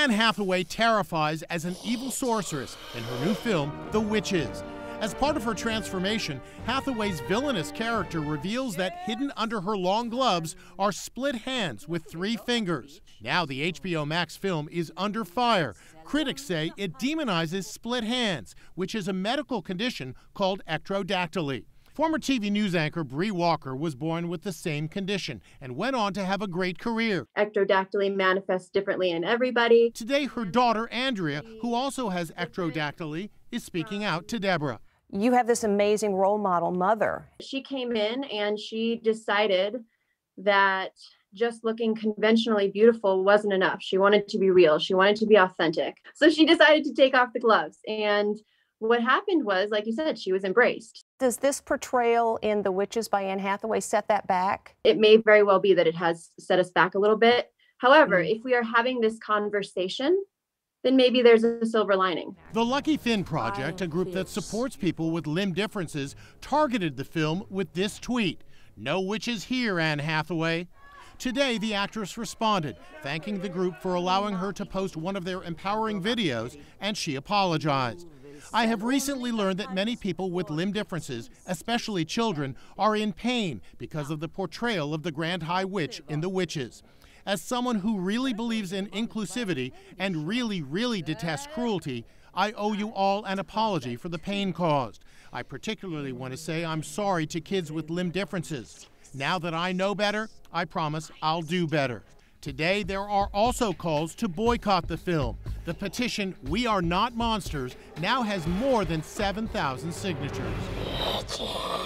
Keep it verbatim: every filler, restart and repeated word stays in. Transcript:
Anne Hathaway terrifies as an evil sorceress in her new film, The Witches. As part of her transformation, Hathaway's villainous character reveals that hidden under her long gloves are split hands with three fingers. Now the H B O Max film is under fire. Critics say it demonizes split hands, which is a medical condition called ectrodactyly. Former T V news anchor Bree Walker was born with the same condition and went on to have a great career. Ectrodactyly manifests differently in everybody. Today, her daughter, Andrea, who also has ectrodactyly, is speaking out to Deborah. You have this amazing role model mother. She came in and she decided that just looking conventionally beautiful wasn't enough. She wanted to be real. She wanted to be authentic. So she decided to take off the gloves. And what happened was, like you said, she was embraced. Does this portrayal in The Witches by Anne Hathaway set that back? It may very well be that it has set us back a little bit. However, mm-hmm. if we are having this conversation, then maybe there's a silver lining. The Lucky Finn Project, a group that supports people with limb differences, targeted the film with this tweet: "No witches here, Anne Hathaway." Today, the actress responded, thanking the group for allowing her to post one of their empowering videos, and she apologized. "I have recently learned that many people with limb differences, especially children, are in pain because of the portrayal of the Grand High Witch in The Witches. As someone who really believes in inclusivity and really, really detests cruelty, I owe you all an apology for the pain caused. I particularly want to say I'm sorry to kids with limb differences. Now that I know better, I promise I'll do better." Today, there are also calls to boycott the film. The petition, "We Are Not Monsters," now has more than seven thousand signatures.